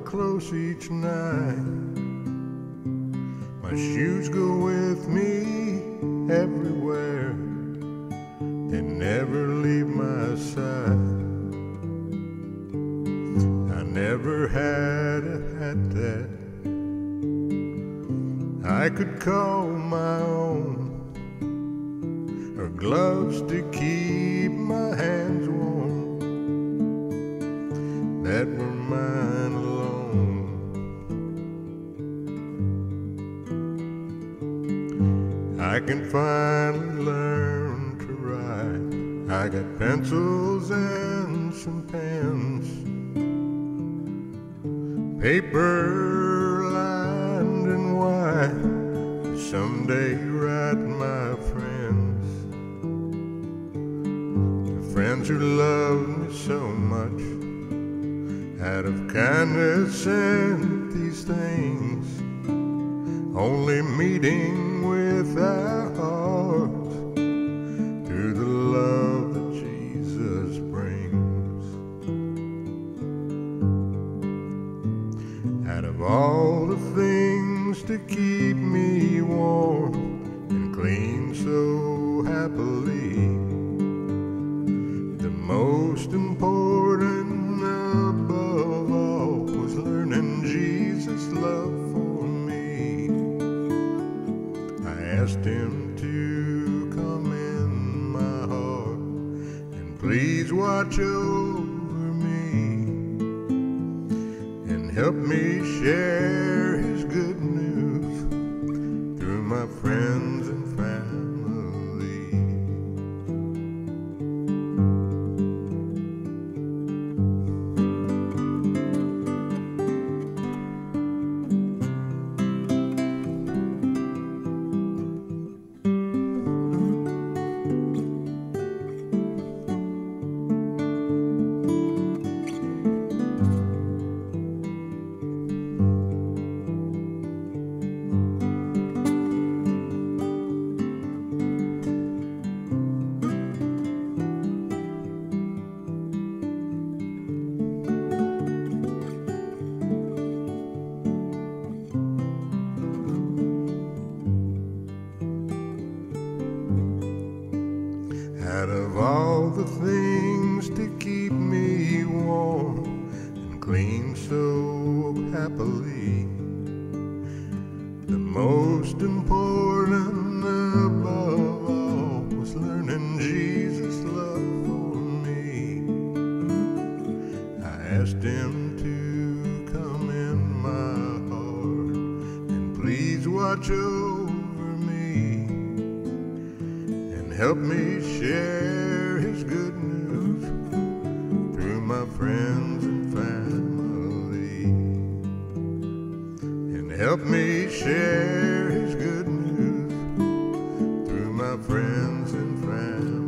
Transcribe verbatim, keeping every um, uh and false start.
close each night. My shoes go with me everywhere, they never leave my side. I never had a hat that I could call my own, or gloves to keep my hands warm that were mine alone. I can finally learn to write. I got pencils and some pens, paper lined and white, someday write my friends, the friends who love me so much, out of kindness sent these things, only meeting with our hearts through the love that Jesus brings. Out of all the things to keep me warm and clean so happily, the most important above all was learning Jesus' love for me. I asked him to come in my heart and please watch over me and help me share his good news through my friends and family. Out of all the things to keep me warm and clean so happily, the most important above all was learning Jesus' love for me. I asked him to come in my heart and please watch over me and help me share his good news through my friends and family, and help me share his good news through my friends and family.